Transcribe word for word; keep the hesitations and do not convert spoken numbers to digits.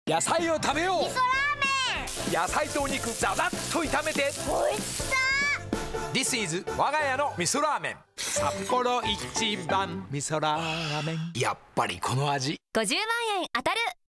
野菜を食べよう。 味噌ラーメン。 野菜とお肉ザザッと炒めて。 おいしさ。 This is 我が家の味噌ラーメン。札幌一番味噌ラーメン。やっぱりこの味。 ごじゅうまんえん当たる